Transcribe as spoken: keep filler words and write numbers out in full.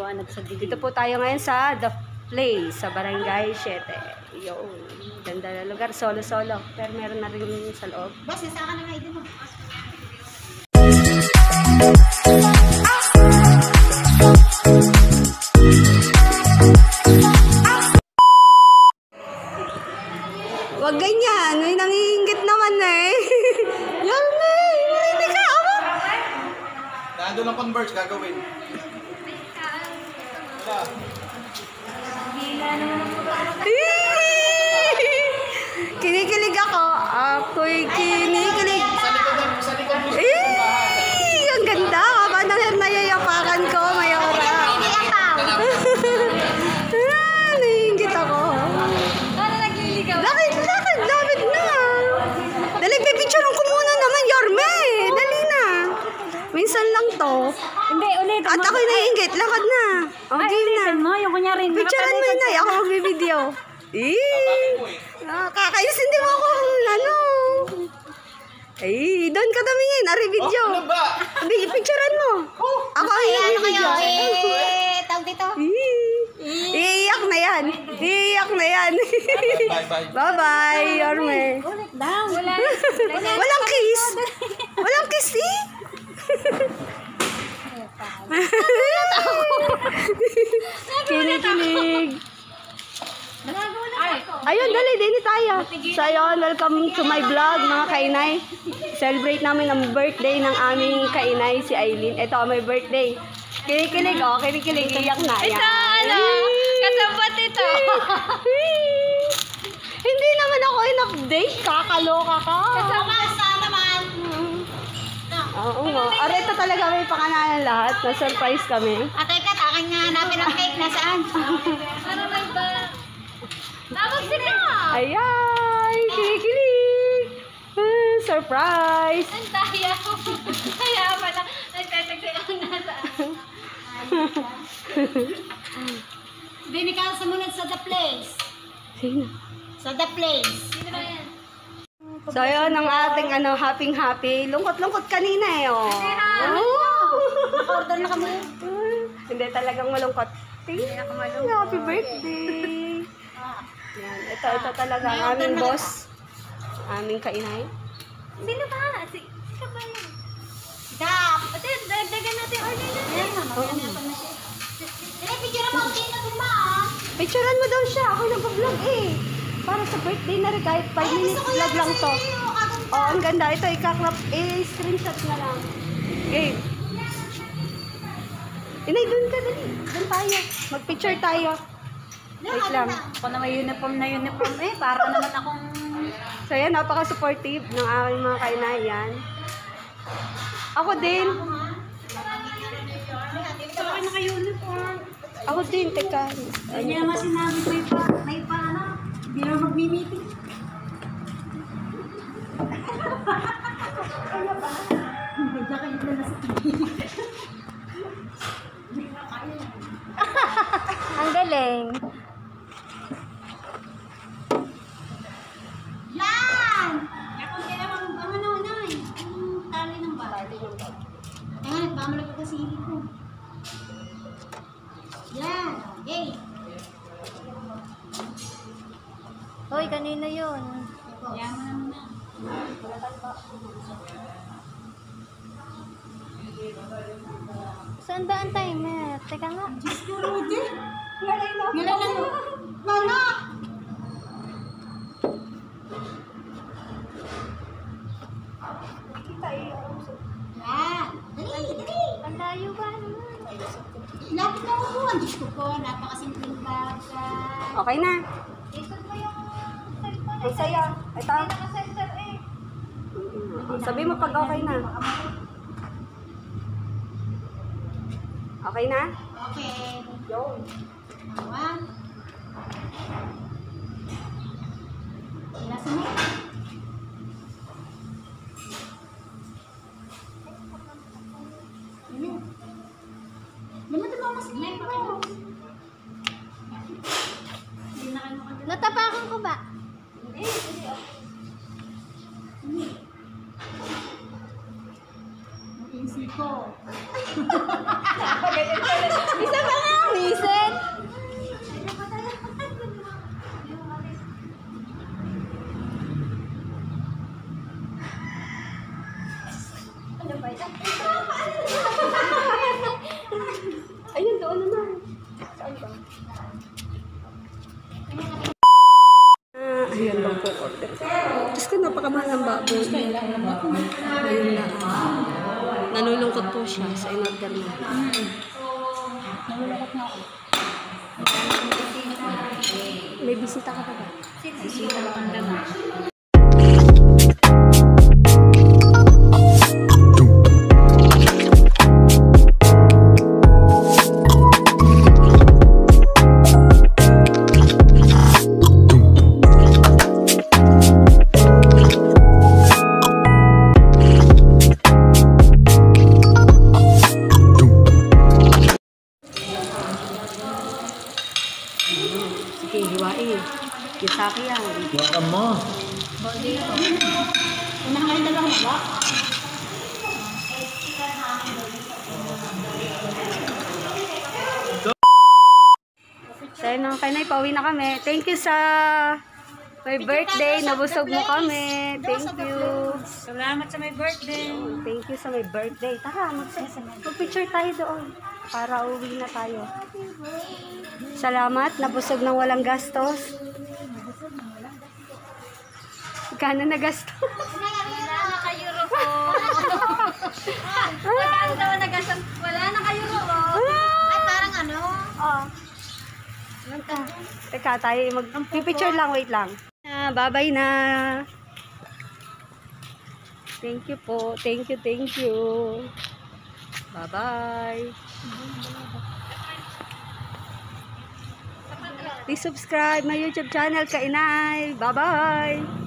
maliwanag sa dilim. Dito po tayo ngayon sa The Place sa Barangay Siete. Yo, ganda na lugar, solo-solo. Pero meron na rin sa loob. Boss, isa ka na nga ito mo. Wag ganyan, may nangihinggit naman eh. Yan na, hindi ka, ama. Nando ng Converse gagawin. Wala. Kinikilig ako. Ako'y kinikilig. Sa likod ng, sa likod mo. Eh, ang ganda. Habang nang nayayapakan ko, mayora. Ah, naiingit ako. Ano nagliligaw? Lakad, lakad, lapit na. Dali, pipicturean ko muna naman, Yorme. Dali na. Minsan lang to. Hindi, ulit. At ako'y naiingit. Lakad na. Okay na. mo, yung kunyari. Picturean mo na. Ako magbibideo. Eh, ah, kakayos hindi mo ako, ano. Ay, doon ka tumingin. Ari, video. Oh, ano ba? Bi- Picturean mo. Ako ay Ano kayo? video. Eh, tawag dito. Eh, Iiyak na yan. Iiyak na yan. Bye bye. Bye-bye, Yorme. Ulit daw. Wala. Walang kiss. Walang kiss, eh. Kinikilig. Ayun, dali, dini tayo. So, ayun, welcome to my vlog, mga kainay. Celebrate namin ang birthday ng aming kainay, si Aileen. Ito, may birthday. Kinikilig, oh, kinikilig, iyak na. Ito, ano, kasabat ito. Hindi naman ako in-update, kakaloka ka. Kasama naman. Oo nga. Aray, ito talaga may pakanalan lahat. Na-surprise kami. At teka, aking nga hanapin ang cake. Nasaan? Ano ba ba? Tawag sila! Ayan! Kinikilig! Ah, surprise! Ang daya ko. Kaya pala, nagtatagtay ako nasaan. Bini ka sumunod sa The Place. Sino? Sa The Place. Sino ba yan? So, yun ang ating ano, happy-happy. Lungkot-lungkot kanina eh, oh. Order na kami. Ah, hindi talagang malungkot. Happy birthday! Yan. Ito, ito talaga ang aming boss. Aming kainay. Sino ba? Si, sino ba yan? Dap! Ate, dagdagan natin order natin. Ayan na, maganda pa na siya. Dili, picture mo ang cake na turma ah. Picturean mo daw siya. Ako nag-vlog eh. Para sa birthday na rin kahit five minutes vlog lang to. Oh, ang ganda. Ito, ikakrap. Eh, screenshot na lang. Okay. Inay, dun ka dali. Dun tayo. Mag-picture tayo. Wait lang. Ako na may uniform na uniform eh. Para naman akong... So, yan. Napaka-supportive ng aking mga kainayan. Ako din. Ito ako naka-uniform. Ako din. Teka. Ano niya naman sinabi may pa, may pa ano, hindi naman mag-meeting. Kaya ba? Hindi ka kayo na nasa T V. Ang galing. Yan! Kaya kung kaya ang ang ano ano eh. Ang tali ng bata. Kaya nga nagmamalapit ka sa hili ko. Yan! Okay! Hoy, kanina yun. Kaya mo naman na. Saan ba ang timer? Teka nga. Diyos ko, Rudy! Ngalan lang! Lala! Yan! Dali! Dali! Ang layo ba naman? Lapit na ako. Ang Diyos ko po. Napakasimpleng bagay. Okay na. Isot mo yung cellphone. Ang saya. Ito. Hindi naka-sensor eh. Sabi mo pag okay na. Okay na? Okay. Yun. One. Nasa mo? Ano? Naman ito ba mas live ko? Hindi na kayo makagano. Natapakan ko ba? Hindi, hindi. Hindi. Ang easy ko. Isa pa nga! Ayun, doon naman. Saan ba? Ah, ayun lang po order. Diyos ko, napakamahal ng baboy. Ayun na. Nalulungkot po siya sa in-order mo. Nalulungkot na ako. May bisita ka pa ba? Bisita ng tanda. Sige, hiwain. Kisaki yan. Huwakan mo. Unang kayo dalawa na ba? So, ayun mga kainay, pauwi na kami. Thank you sa my birthday. Nabusog mo kami. Thank you. Salamat sa my birthday. Thank you sa my birthday. Tara, mag-picture tayo doon. Para uwi na tayo. Salamat. Nabusog ng walang gastos. Kano na gastos? Wala na ka-euro ko. Wala daw nagasas. Wala na ka-euro ko. Ay, parang ano? Oh. Teka, tayo mag-picture lang. Wait lang. Ah, bye-bye na. Thank you po. Thank you, thank you. Bye-bye. Please subscribe my YouTube channel, Kainay. Bye-bye.